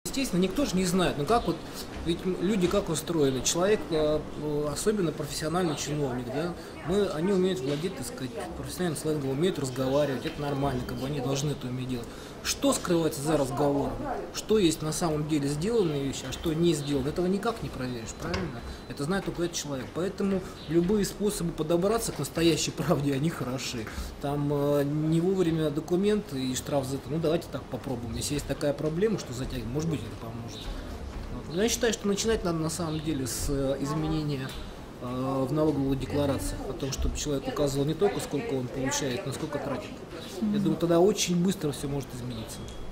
Естественно, никто же не знает, но как вот, ведь люди как устроены, человек, особенно профессиональный чиновник, да, они умеют владеть, так сказать, профессиональным сленгом, умеют разговаривать, это нормально, как бы они должны это уметь делать. Что скрывается за разговором? Что есть на самом деле сделанные вещи, а что не сделано? Этого никак не проверишь, правильно? Это знает только этот человек. Поэтому любые способы подобраться к настоящей правде, они хороши. Там не вовремя документы и штраф за это. Ну давайте так попробуем. Если есть такая проблема, что затягивать, может быть, это поможет. Вот. Но я считаю, что начинать надо на самом деле с изменения в налоговых декларациях, о том, чтобы человек указывал не только сколько он получает, но сколько тратит. Я думаю, тогда очень быстро все может измениться.